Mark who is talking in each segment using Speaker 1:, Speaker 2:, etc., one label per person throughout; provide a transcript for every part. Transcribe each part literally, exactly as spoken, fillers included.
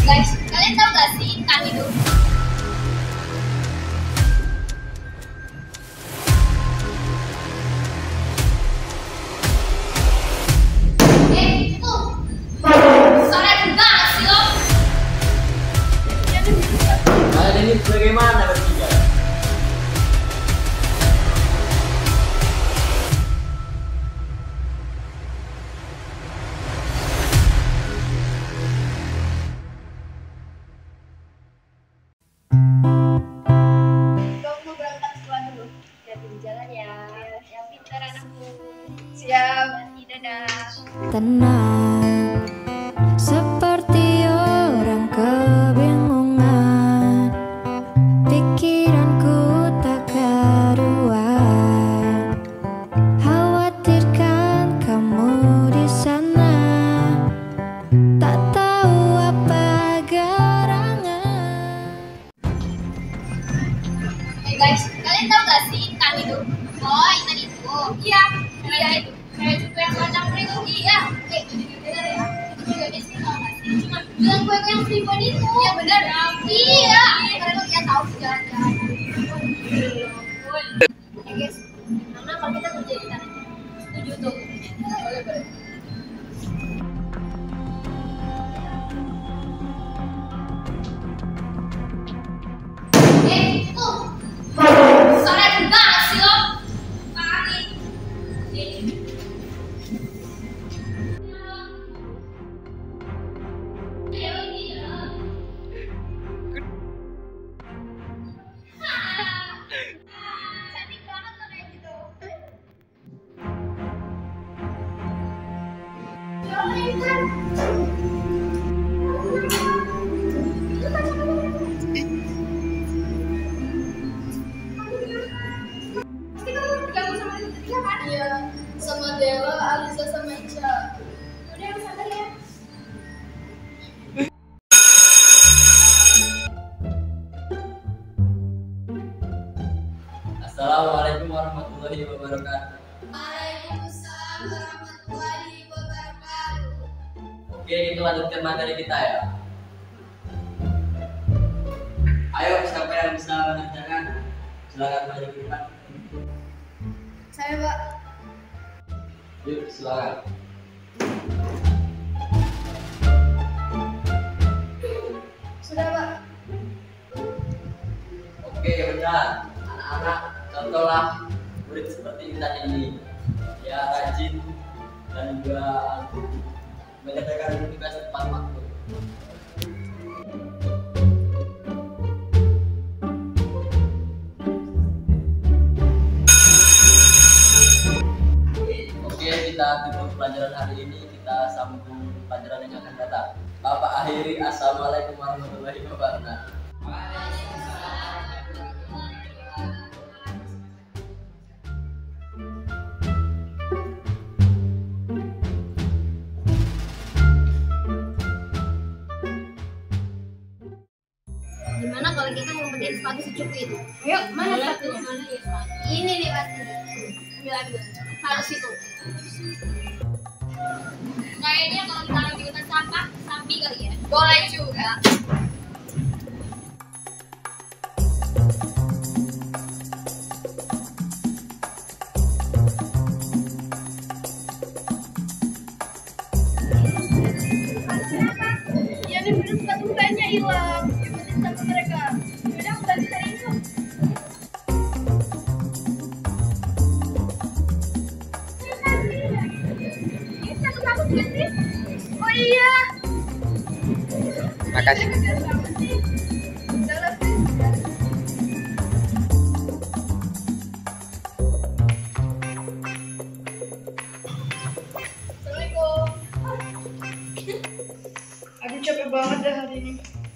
Speaker 1: Guys, kalian tahu gak sih intan itu? Eh, itu soalnya banget sih lo.
Speaker 2: Kalian ini bagaimana bertiga?
Speaker 1: Siap, dadah.
Speaker 3: Tenang, seperti orang kebingungan. Pikiranku tak karuan. Khawatirkan kamu di sana, tak tahu apa gerangan.
Speaker 1: Eh guys, kalian tahu gak sih intan itu? Oh, intan itu. Iya, iya itu. Kayak juga yang macam itu. Iya. Eh, bener ya. Itu juga dia sih tau gak sih? Cuma bilang gue yang freeborn itu. Iya bener. Iya. Karena dia tahu jalan-jalan. Eh guys, gimana kalau kita kerja di tanah? Setuju tuh. Boleh, boleh. Eh, itu soalnya banget sih lo. Makasih. Cantik banget lo kayak gitu. Ya Intan. Iya, sama Dela, Alisa, sama Ica. Udah, yang sabar ya.
Speaker 2: Assalamualaikum warahmatullahi wabarakatuh.
Speaker 1: Waalaikumsalam warahmatullahi wabarakatuh.
Speaker 2: Oke, kita lanjutkan materi kita ya. Ayo, siapa yang bisa mengerjakan? Silakan maju ke depan.
Speaker 1: Saya, Pak.
Speaker 2: Yuk, silakan.
Speaker 1: Sudah, Pak.
Speaker 2: Oke, benar. Anak-anak, contohlah murid seperti Intan ini. Ya, rajin dan juga mengerjakan tugas tepat waktu. Oke, kita tutup pelajaran hari ini. Kita sambung pelajaran yang akan datang. Bapak akhiri, assalamualaikum warahmatullahi wabarakatuh.
Speaker 1: Gimana kalau kita ngumpetin sepatu si Cupu itu? Ayo, mana sepatunya? Mana ya sepatu? Ini nih pasti. Ambil ambil. Harus itu. Kayaknya kalau ditaruh di hutan sampah, sapi kali ya. Boleh juga.
Speaker 4: Ya nih bener sepatu kayaknya hilang. Ikutin sama mereka. Yaudah aku bantu cari itu. Ini sepatu kamu bukan sih? Oh iya.
Speaker 2: Makasih.
Speaker 4: Dalam sih. Assalamualaikum. Aduh capek banget dah hari ini.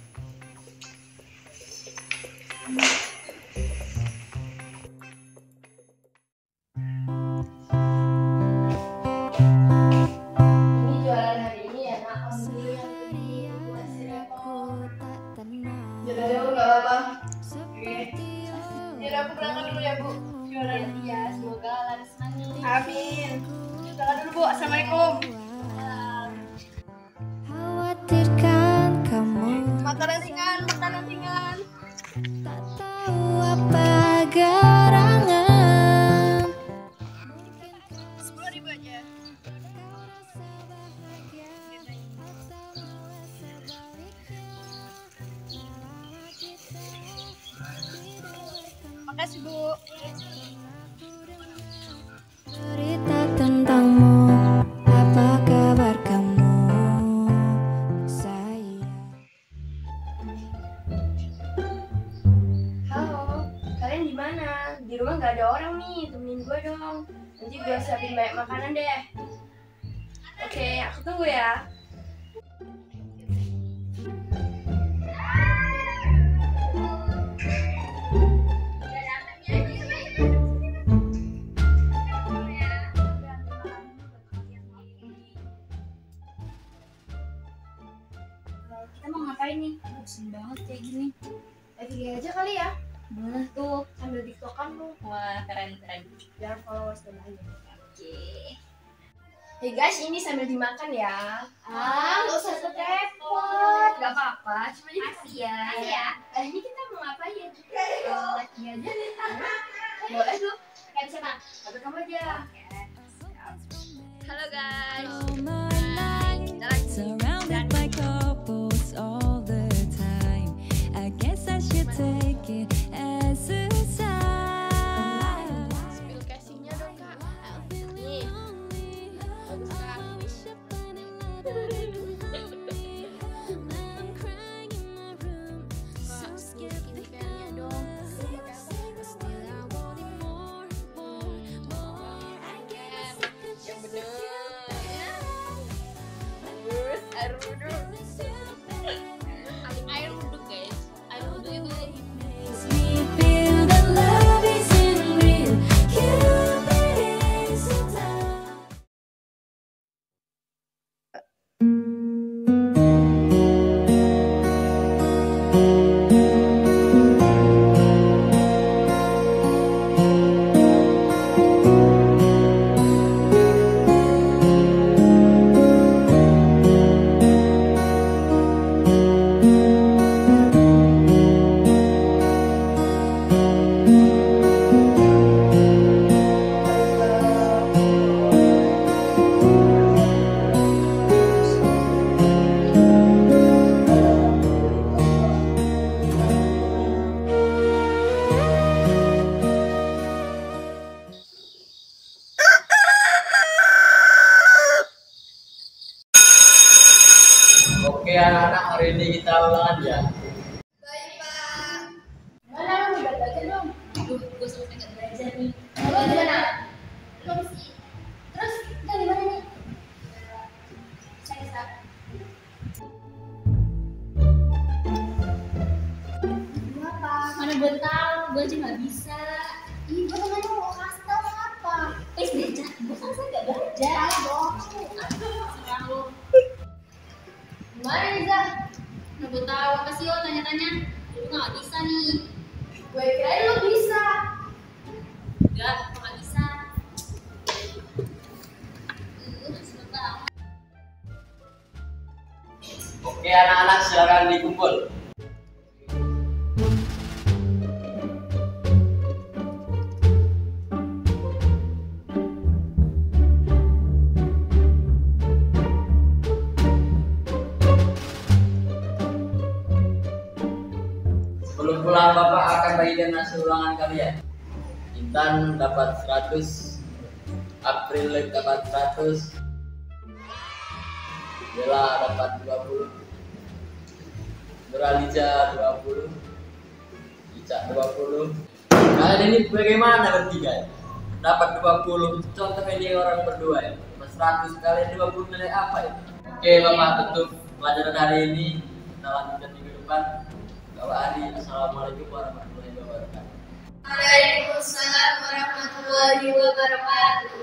Speaker 1: Ini jualan hari ini ya, Nak. Alhamdulillah. Masih repot.
Speaker 4: Yaudah deh, Bu, nggak apa-apa. Oke. Yaudah aku berangkat dulu ya Bu. Jualan.
Speaker 1: Iya, semoga laris manis.
Speaker 4: Amin. Berangkat dulu Bu. Assalamualaikum.
Speaker 3: Khawatirkan kamu
Speaker 4: Nanti gue siapin banyak makanan deh. Oke, aku tunggu ya.
Speaker 1: Kita mau ngapain nih? Bosan banget kayak gini.
Speaker 4: F I G aja kali ya.
Speaker 1: Boleh tuh.
Speaker 4: Sambil tiktokan lu.
Speaker 1: Wah, keren-keren.
Speaker 4: Biar followers dan aja.
Speaker 1: Oke.
Speaker 4: Hey guys, ini sambil dimakan ya.
Speaker 1: Ah,
Speaker 4: nggak usah repot. Gak apa-apa, cuma ini
Speaker 1: Makasih ya.
Speaker 4: Makasih ya. Eh, ini kita mau ngapain? Eh, lagi aja. Boleh tuh.
Speaker 1: Kayak siapa?
Speaker 4: Tapi kamu aja.
Speaker 1: Halo guys.
Speaker 3: All my life, surrounded by couples all the time. I guess I should take it as a sign.
Speaker 4: Spill casingnya dong kak. Nih. Bagus kak. Skincare-nya dong. Yang bener. Terus air wudhu.
Speaker 1: Air wudhu guys. Air wudhu itu
Speaker 3: Makes me feel the love isn't real. Cupid is a time.
Speaker 2: Oke anak-anak, hari ini kita ulangan ya.
Speaker 4: Baik pak. Mana lu udah belajar dong?
Speaker 1: Aduh, gue selesai gak belajar nih.
Speaker 4: Lu gimana?
Speaker 1: Belum sih. Terus kita di mana nih? Saya Sa.
Speaker 4: Kenapa?
Speaker 1: Mana gue tahu, gue aja nggak bisa.
Speaker 4: Ih, gue temen lu mau kasih tau apa?
Speaker 1: Please belajar, gue kan saya nggak belajar.
Speaker 4: Dong.
Speaker 1: Serang lu.
Speaker 4: Gimana Riza?
Speaker 1: Mana gue tahu apa sih lo tanya-tanya? Lu nggak bisa nih.
Speaker 4: Gue kirain lu bisa.
Speaker 1: Enggak, gue nggak bisa. Uh, sebentar.
Speaker 2: Oke anak-anak, silakan dikumpul. Sebelum pulang Bapak akan bagikan hasil ulangan kalian. Intan dapat seratus, April dapat seratus, Bella dapat dua puluh, Nuraliza dua puluh, Ica dua puluh. Kalian ini bagaimana bertiga? Dapat dua puluh. Contoh ini orang berdua ya. seratus kalian dua puluh nilai apa ya? Oke Bapak, tutup pelajaran hari ini. Kita lanjutkan minggu depan. Bapak Adi, assalamualaikum warahmatullahi wabarakatuh.
Speaker 4: Waalaikumsalam warahmatullahi wabarakatuh.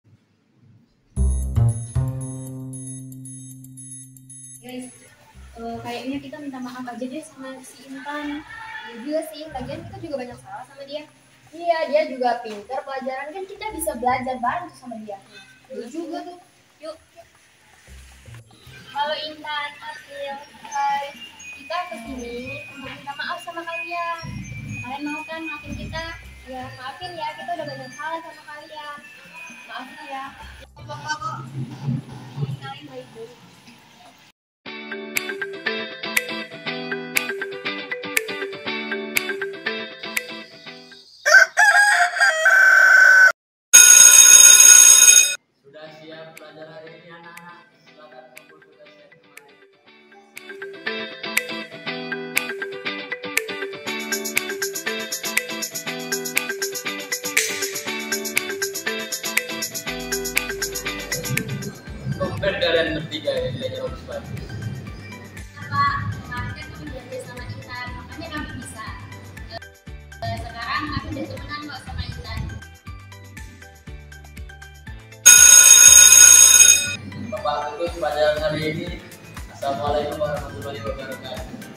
Speaker 1: Guys, eh, kayaknya kita minta maaf aja deh sama si Intan.
Speaker 4: Ya juga sih, lagian kita juga banyak salah sama dia. Iya, dia juga pintar pelajaran, kan kita bisa belajar bareng tuh sama dia. Iya juga tuh.
Speaker 1: Yuk. Halo Intan, April.
Speaker 4: Hai, kita kesini untuk minta maaf sama kalian.
Speaker 1: Kalian mau kan maafin kita?
Speaker 4: Ya, maafin ya, kita udah banyak salah sama kalian. Maafin ya.
Speaker 1: Apa-apa kok. Kalian baik-baik.
Speaker 2: Sudah siap belajar hari ini anak-anak? Silakan kumpul tugasnya kemarin. Tumben kalian bertiga ya belajar bagus-bagus.
Speaker 1: Apa kemarin kan kami belajar sama Intan, makanya kami bisa. Eh, sekarang kami udah temenan kok sama Intan.
Speaker 2: Bapak tutup pada hari ini. Assalamualaikum warahmatullahi wabarakatuh.